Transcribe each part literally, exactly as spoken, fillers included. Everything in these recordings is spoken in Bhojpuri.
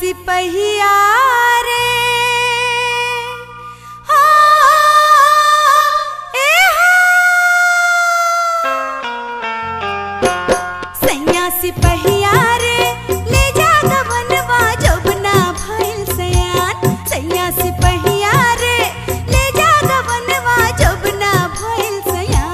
सिपहिया रे हो ए हो सैया सिपहिया रे ले जा गवनवा जबना भइल सयान सैया सिपहिया रे ले जा गवनवा जबना भइल सयान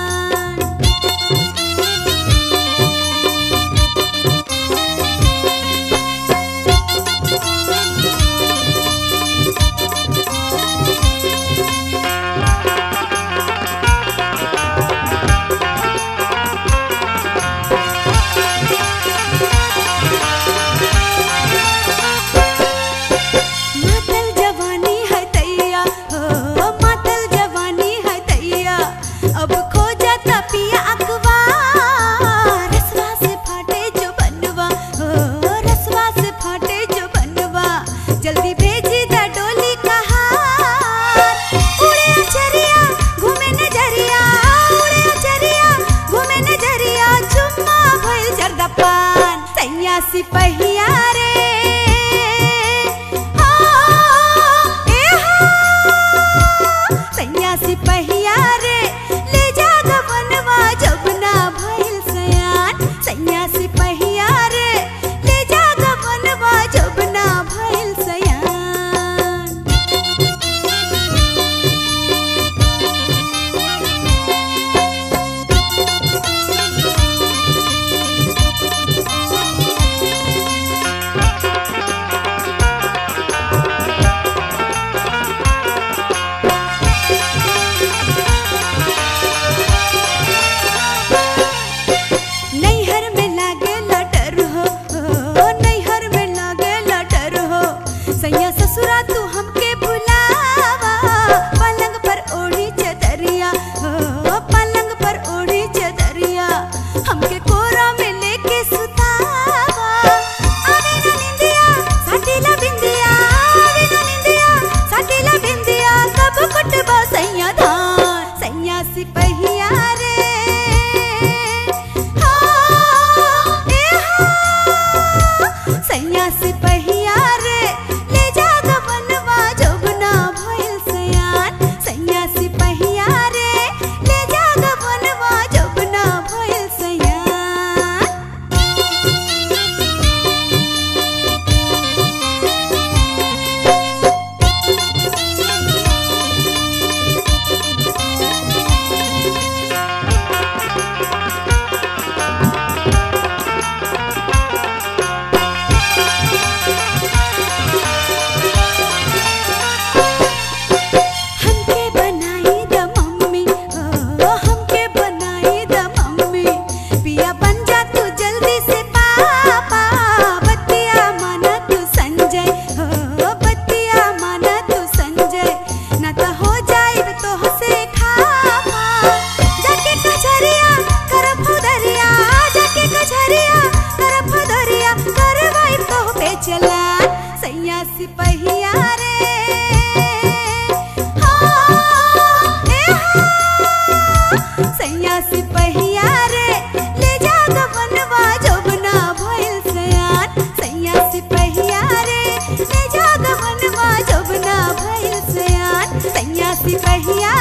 सिपहिया रे हो ए हो सैया सिपहिया रे ले जा गवनवा जबना भइल सयान सैया सिपहिया रे ले जा गवनवा जबना भइल सयान सैया ससुरा तू हमके भुलावा पलंग पर ओढ़ी चदरिया हो पलंग पर ओढ़ी चदरिया हमके कोरा में लेके सुतावा आवे ना निंदिया साटीला बिंदिया आवे ना निंदिया साटीला बिंदिया कब कुटबा सैया धान सैया सिपहिया रे हो ए हो सैया सिपहिया रे सैया सिपहिया रे हो ए हो सैया सिपहिया रे ले जा गवनवा जबना भइल सयान सैया सिपहिया रे ले जा गवनवा जबना भइल सयान सैया सिपहिया